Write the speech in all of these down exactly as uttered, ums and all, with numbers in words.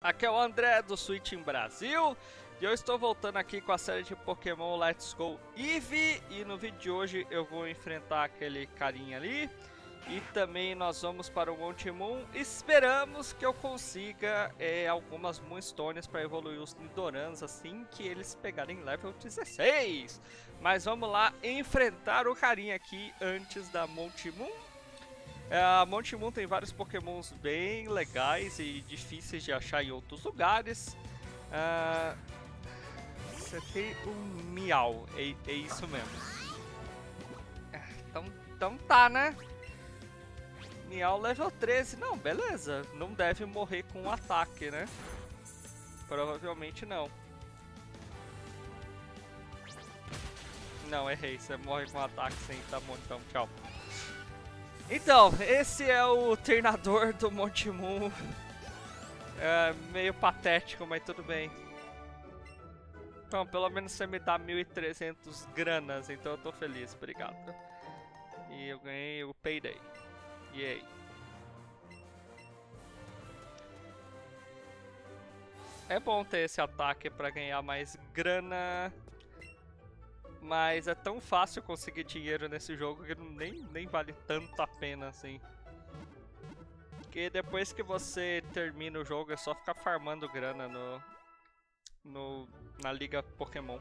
Aqui é o André do Switch em Brasil e eu estou voltando aqui com a série de Pokémon Let's Go Eevee, e no vídeo de hoje eu vou enfrentar aquele carinha ali e também nós vamos para o Monte Moon. Esperamos que eu consiga é, algumas Moonstones para evoluir os Nidorans assim que eles pegarem level dezesseis. Mas vamos lá enfrentar o carinha aqui antes da Monte Moon. A Monte Moon tem vários Pokémons bem legais e difíceis de achar em outros lugares. Uh, você tem um Miau, é, é isso mesmo. Então, então tá, né? Miau level treze, não, beleza. Não deve morrer com um ataque, né? Provavelmente não. Não, errei, você morre com um ataque sim, tá bom, então tchau. Então, esse é o treinador do Monte Moon. É meio patético, mas tudo bem. Então, pelo menos você me dá mil e trezentos granas, então eu tô feliz, obrigado. E eu ganhei o Payday. Yay. É bom ter esse ataque pra ganhar mais grana. Mas é tão fácil conseguir dinheiro nesse jogo que nem, nem vale tanto a pena assim. Porque depois que você termina o jogo é só ficar farmando grana no, no, na Liga Pokémon.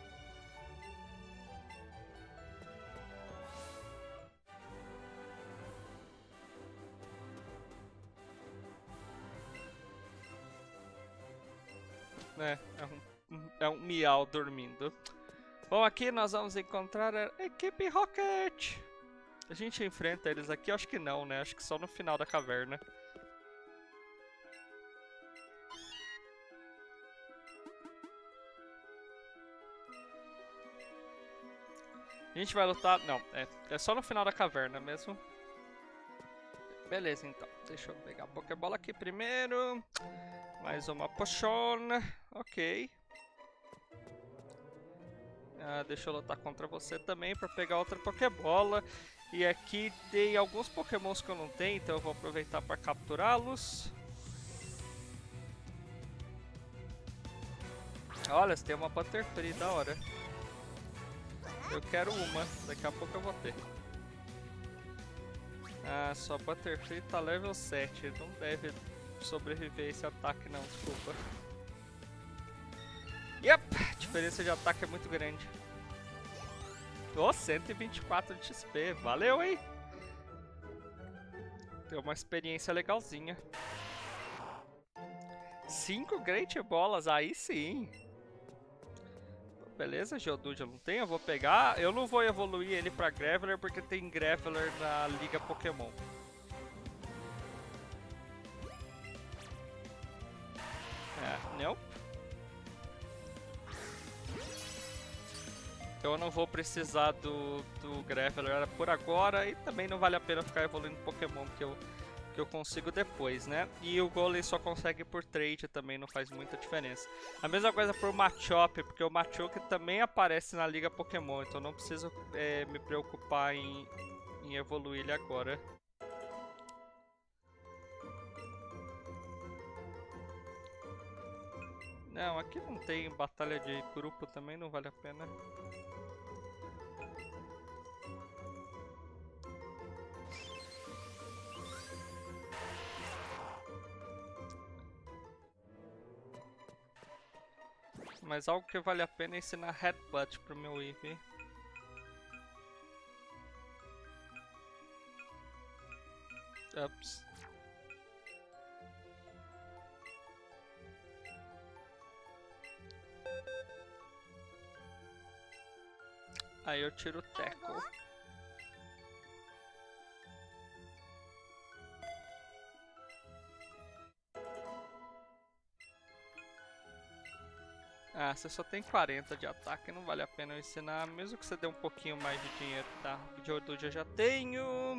É, é um, é um Miau dormindo. Bom, aqui nós vamos encontrar a equipe Rocket. A gente enfrenta eles aqui? Acho que não, né? Acho que só no final da caverna. A gente vai lutar... Não, é, é só no final da caverna mesmo. Beleza, então. Deixa eu pegar a Pokébola aqui primeiro. Mais uma Potion. Ok. Ah, deixa eu lutar contra você também para pegar outra Pokébola. E aqui tem alguns Pokémons que eu não tenho, então eu vou aproveitar para capturá-los. Olha, você tem uma Butterfree, da hora. Eu quero uma, daqui a pouco eu vou ter. Ah, sua Butterfree tá level sete, não deve sobreviver a esse ataque não, desculpa. Yep, a diferença de ataque é muito grande. Oh, cento e vinte e quatro de X P, valeu, hein? Deu uma experiência legalzinha. cinco Great Bolas, aí sim. Beleza, Geodude eu não tenho, eu vou pegar. Eu não vou evoluir ele pra Graveler porque tem Graveler na Liga Pokémon. É, não. Então eu não vou precisar do, do Graveler por agora e também não vale a pena ficar evoluindo Pokémon que eu, que eu consigo depois, né? E o Golem só consegue por trade, também não faz muita diferença. A mesma coisa pro Machop, porque o Machoke também aparece na Liga Pokémon, então não preciso é, me preocupar em, em evoluir ele agora. Não, aqui não tem batalha de grupo, também não vale a pena. Mas algo que vale a pena é ensinar Headbutt pro meu Eevee. Ups. Aí eu tiro o Tackle. Ah, você só tem quarenta de ataque, não vale a pena eu ensinar, mesmo que você dê um pouquinho mais de dinheiro, tá? De Geodude eu já tenho.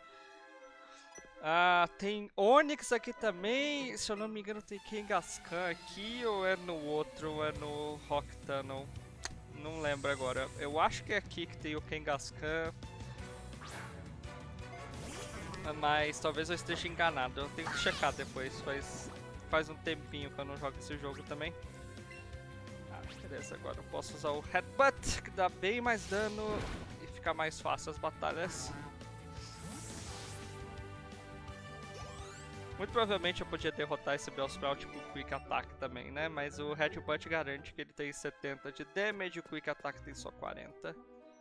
Ah, tem Onix aqui também, se eu não me engano tem Kangaskhan aqui, ou é no outro, ou é no Rock Tunnel? Não lembro agora, eu acho que é aqui que tem o Kangaskhan. Mas talvez eu esteja enganado, eu tenho que checar depois, faz faz um tempinho que eu não jogo esse jogo também. Ah, beleza, agora eu posso usar o Headbutt, que dá bem mais dano e fica mais fácil as batalhas. Muito provavelmente eu podia derrotar esse Bellsprout com Quick Attack também, né? Mas o Headbutt garante que ele tem setenta de damage e o Quick Attack tem só quarenta.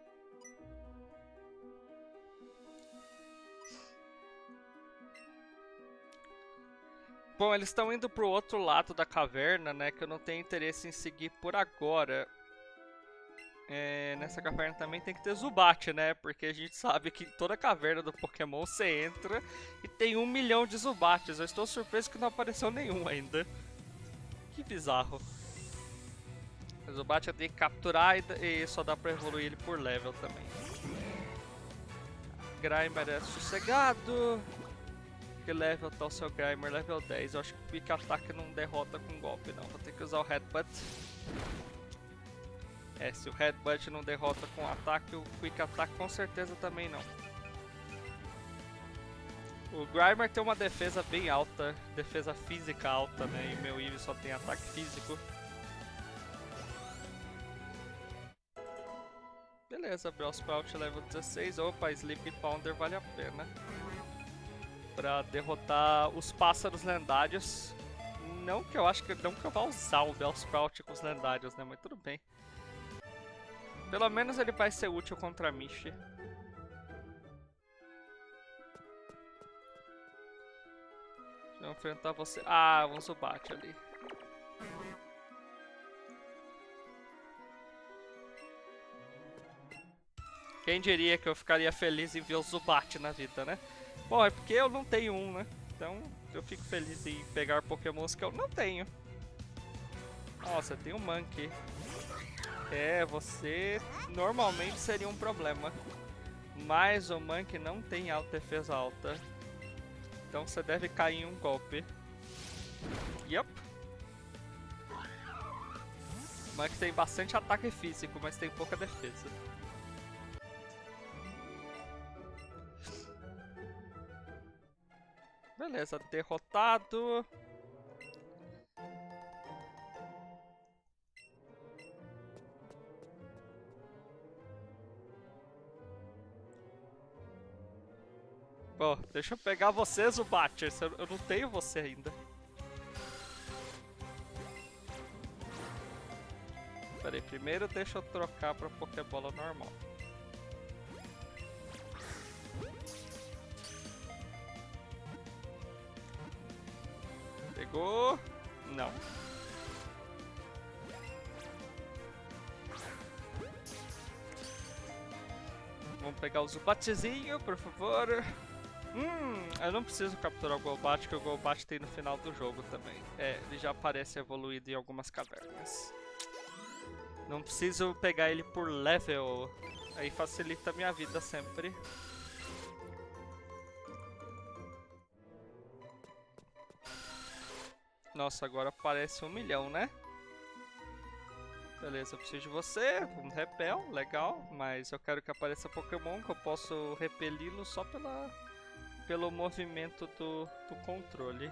Bom, eles estão indo pro outro lado da caverna, né? Que eu não tenho interesse em seguir por agora. É, nessa caverna também tem que ter Zubat, né? Porque a gente sabe que toda caverna do Pokémon você entra e tem um milhão de Zubats. Eu estou surpreso que não apareceu nenhum ainda. Que bizarro. O Zubat eu tenho que capturar e, e só dá pra evoluir ele por level também. Grimer é sossegado. Que level tá o seu Grimer? Level dez. Eu acho que o Quick Attack não derrota com golpe, não. Vou ter que usar o Headbutt. É, se o Headbutt não derrota com ataque, o Quick Attack com certeza também não. O Grimer tem uma defesa bem alta, defesa física alta, né? E meu Eevee só tem ataque físico. Beleza, Bellsprout level dezesseis. Opa, Sleep Powder vale a pena. Pra derrotar os pássaros lendários. Não que eu acho que não que eu vá usar o Bellsprout com os lendários, né? Mas tudo bem. Pelo menos ele vai ser útil contra a Mishi. Deixa eu enfrentar você. Ah, um Zubat ali. Quem diria que eu ficaria feliz em ver o Zubat na vida, né? Bom, é porque eu não tenho um, né? Então eu fico feliz em pegar Pokémons que eu não tenho. Nossa, tem um Monkey. É, você normalmente seria um problema. Mas o Monkey não tem alta defesa alta. Então você deve cair em um golpe. Yup. O Monkey tem bastante ataque físico, mas tem pouca defesa. Beleza, derrotado. Bom, deixa eu pegar você, Zubat. Eu não tenho você ainda. Pera aí, primeiro deixa eu trocar pra Pokébola normal. Pegou? Não. Vamos pegar o Zubatzinho, por favor. Hum, eu não preciso capturar o Golbat, que o Golbat tem no final do jogo também. É, ele já aparece evoluído em algumas cavernas. Não preciso pegar ele por level, aí facilita a minha vida sempre. Nossa, agora aparece um milhão, né? Beleza, eu preciso de você, um repel, legal, mas eu quero que apareça Pokémon que eu posso repeli-lo só pela, pelo movimento do, do controle.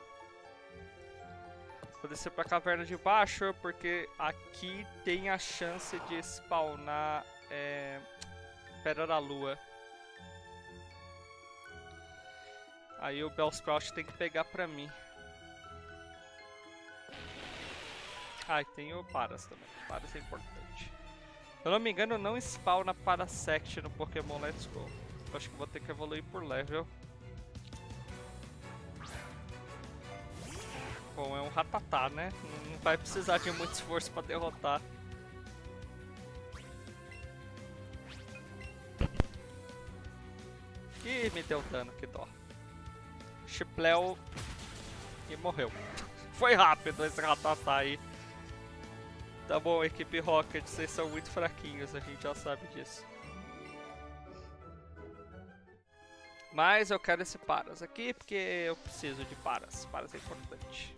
Vou descer pra caverna de baixo, porque aqui tem a chance de spawnar é, Pedra da Lua. Aí o Bellsprout tem que pegar pra mim. Ah, e tem o Paras também. Paras é importante. Se eu não me engano, não spawna Parasect no Pokémon Let's Go. Eu acho que vou ter que evoluir por level. Bom, é um Rattata, né? Não vai precisar de muito esforço pra derrotar. Ih, me deu dano, que dó. Chipleo e morreu. Foi rápido esse Rattata aí. Tá bom, equipe Rocket, vocês são muito fraquinhos, a gente já sabe disso. Mas eu quero esse Paras aqui, porque eu preciso de Paras. Paras é importante.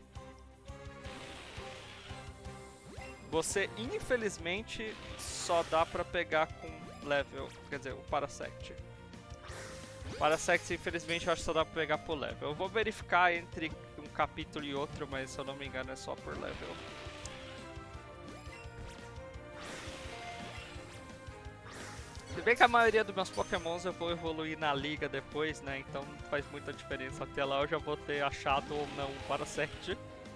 Você, infelizmente, só dá pra pegar com level, quer dizer, o Parasect. Parasect, infelizmente, eu acho que só dá pra pegar por level. Eu vou verificar entre um capítulo e outro, mas se eu não me engano é só por level. Se bem que a maioria dos meus pokémons eu vou evoluir na liga depois, né? Então não faz muita diferença. Até lá eu já vou ter achado ou não o Parasect.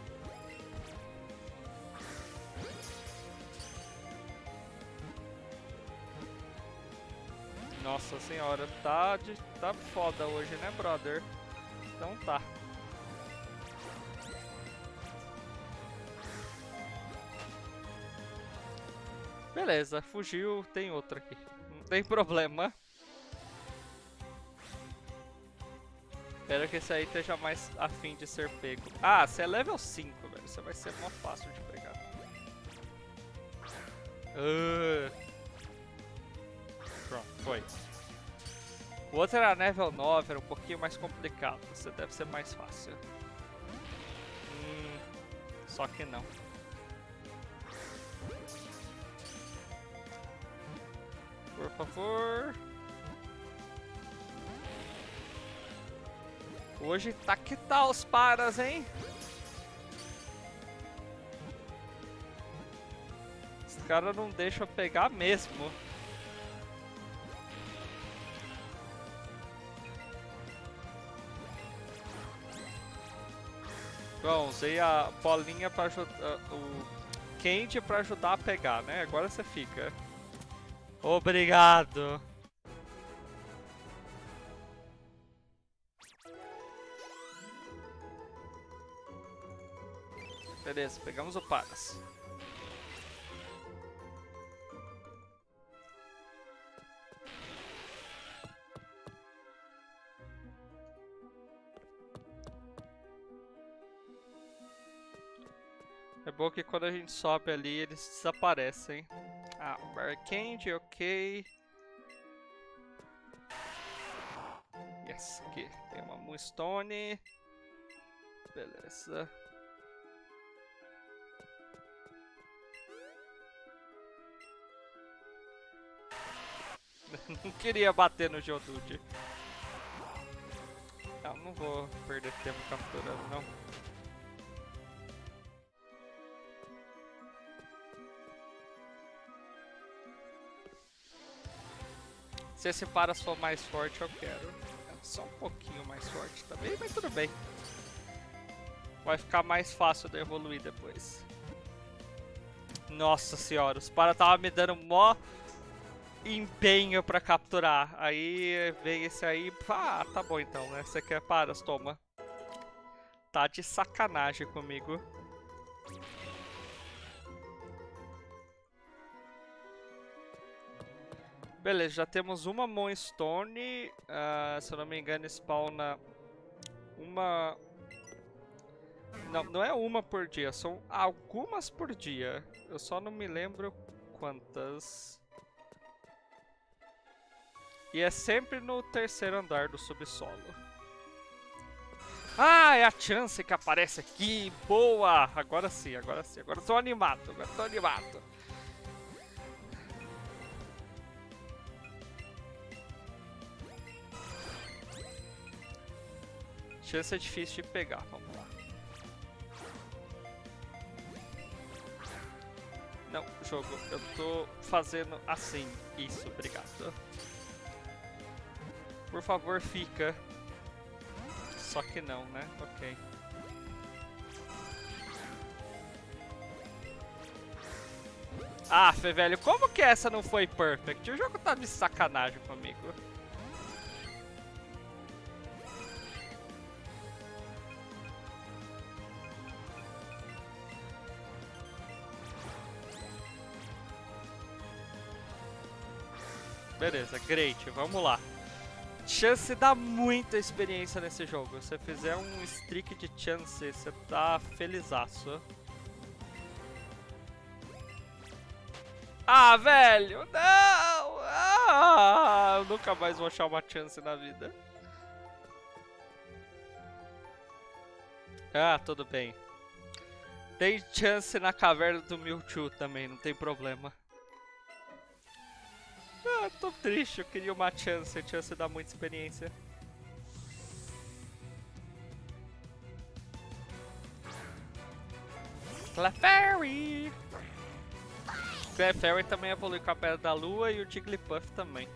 Nossa senhora, tá, de, tá foda hoje, né, brother? Então tá. Beleza, fugiu, tem outra aqui. Não tem problema. Espero que esse aí esteja mais afim de ser pego. Ah, você é level cinco, velho. Você vai ser mó fácil de pegar. Uh. Pronto, foi. O outro era level nove, era um pouquinho mais complicado. Você deve ser mais fácil. Hum, só que não. Por favor. Hoje tá que tal os paras, hein? Os caras não deixam pegar mesmo. Bom, usei a bolinha pra ajudar, o Candy pra ajudar a pegar, né? Agora você fica. Obrigado. Beleza, pegamos o Paras. É bom que quando a gente sobe ali, eles desaparecem. Ah, o Barcade, ok. Yes, aqui tem uma Moonstone. Beleza. Não queria bater no Geodude. Não, não vou perder tempo capturando, não. Se esse Paras for mais forte, eu quero. Só um pouquinho mais forte também, mas tudo bem. Vai ficar mais fácil de evoluir depois. Nossa senhora, os Paras estavam me dando mó empenho pra capturar. Aí veio esse aí. Ah, tá bom então, né? Você quer Paras? Toma. Tá de sacanagem comigo. Beleza, já temos uma Moonstone. Uh, se eu não me engano, spawna uma. Não, não é uma por dia, são algumas por dia. Eu só não me lembro quantas. E é sempre no terceiro andar do subsolo. Ah, é a chance que aparece aqui. Boa! Agora sim, agora sim. Agora tô animado, agora tô animado. Chance é difícil de pegar, vamos lá. Não, jogo, eu tô fazendo assim. Isso, obrigado. Por favor, fica. Só que não, né? Ok. Ah, Fê, velho, como que essa não foi perfect? O jogo tá de sacanagem comigo. Beleza, great, vamos lá. Chance dá muita experiência nesse jogo. Se você fizer um streak de chance, você tá felizaço. Ah, velho, não! Ah, eu nunca mais vou achar uma chance na vida. Ah, tudo bem. Tem chance na caverna do Mewtwo também, não tem problema. Ah, tô triste, eu queria uma chance, a chance dá muita experiência. Clefairy! Clefairy também evolui com a Pedra da Lua e o Jigglypuff também.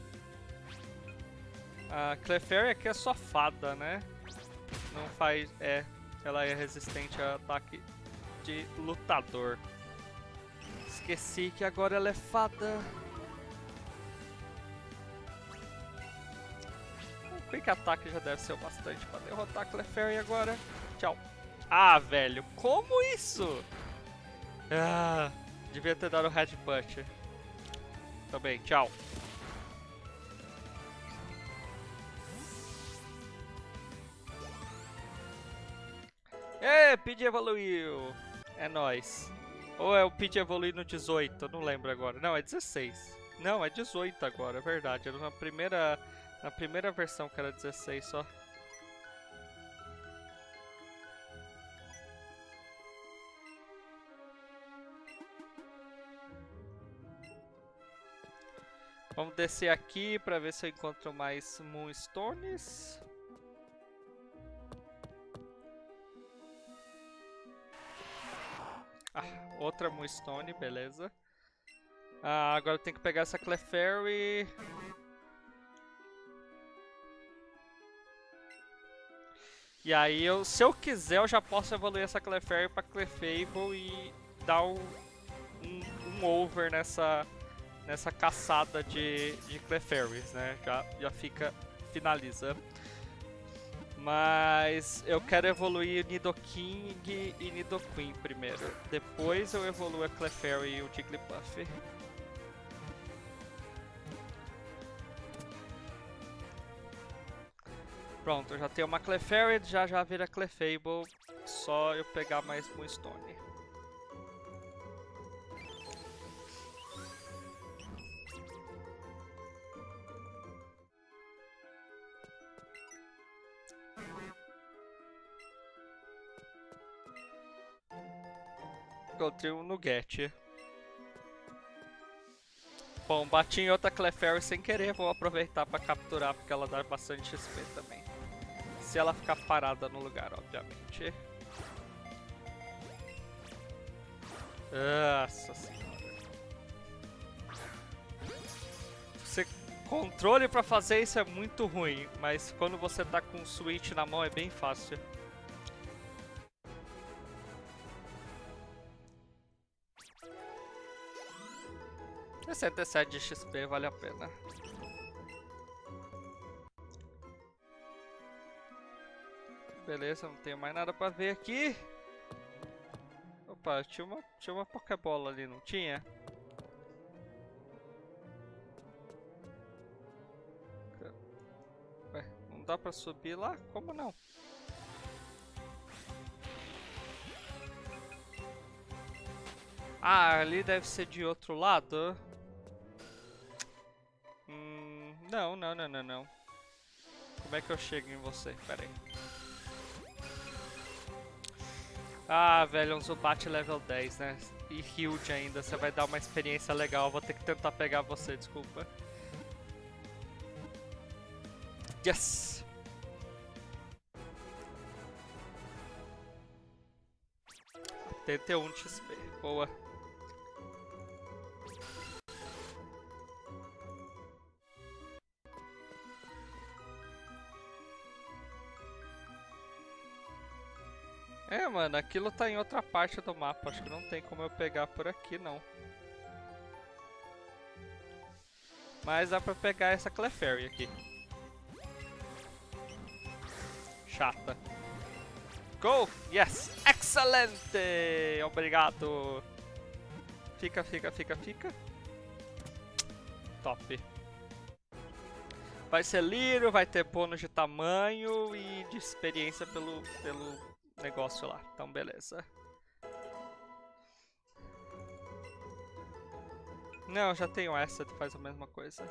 A Clefairy aqui é só fada, né? Não faz... é... ela é resistente a ataque de lutador. Esqueci que agora ela é fada. O Quick Attack já deve ser o bastante para derrotar a Clefairy agora. Tchau. Ah, velho, como isso? Ah, devia ter dado o Headbutt. Também, tchau. É, Pidgey evoluiu. É nóis. Ou é o Pidgey evoluiu no dezoito, não lembro agora. Não, é dezesseis. Não, é dezoito agora, é verdade. Era na primeira, na primeira versão que era dezesseis só. Vamos descer aqui pra ver se eu encontro mais Moonstones. Ah, outra Moonstone, beleza. Ah, agora eu tenho que pegar essa Clefairy. E aí, eu, se eu quiser, eu já posso evoluir essa Clefairy pra Clefable e dar um, um, um over nessa, nessa caçada de, de Clefairies, né? Já, já fica, finaliza. Mas eu quero evoluir Nidoking e Nidoqueen primeiro. Depois eu evoluo a Clefairy e o Jigglypuff. Pronto, eu já tenho uma Clefairy, já já vira Clefable. Só eu pegar mais Moonstone. Encontrei um Nugget. Bom, bati em outra Clefairy sem querer, vou aproveitar para capturar porque ela dá bastante X P também. Se ela ficar parada no lugar, obviamente. Nossa senhora. Você controle para fazer isso é muito ruim, mas quando você tá com o Switch na mão é bem fácil. sessenta e sete de X P, vale a pena. Beleza, não tenho mais nada pra ver aqui. Opa, tinha uma, tinha uma Pokébola ali, não tinha? Ué, não dá pra subir lá? Como não? Ah, ali deve ser de outro lado. Hum, não, não, não, não, não. Como é que eu chego em você? Pera aí. Ah, velho, um Zubat level dez, né? E Huge ainda, você vai dar uma experiência legal. Vou ter que tentar pegar você, desculpa. Yes! oitenta e um de X P, boa. É, mano, aquilo tá em outra parte do mapa. Acho que não tem como eu pegar por aqui, não. Mas dá pra pegar essa Clefairy aqui. Chata. Go! Yes! Excelente! Obrigado! Fica, fica, fica, fica. Top. Vai ser lírio, vai ter bônus de tamanho e de experiência pelo, pelo negócio lá. Então, beleza. Não, já tenho essa que faz a mesma coisa.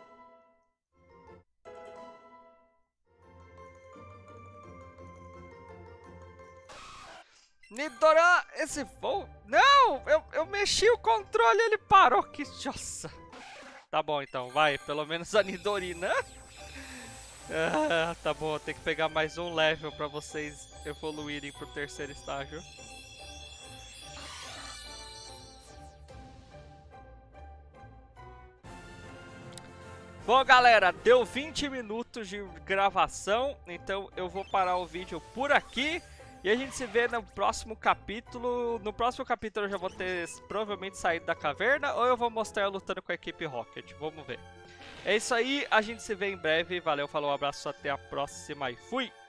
Nidoran, esse voo... Não! Eu, eu mexi o controle e ele parou. Que jossa. Tá bom, então. Vai. Pelo menos a Nidorina. Ah, tá bom. Tem que pegar mais um level pra vocês evoluírem pro terceiro estágio. Bom, galera, deu vinte minutos de gravação, então eu vou parar o vídeo por aqui. E a gente se vê no próximo capítulo. No próximo capítulo eu já vou ter provavelmente saído da caverna, ou eu vou mostrar eu lutando com a equipe Rocket. Vamos ver. É isso aí, a gente se vê em breve. Valeu, falou, um abraço, até a próxima e fui!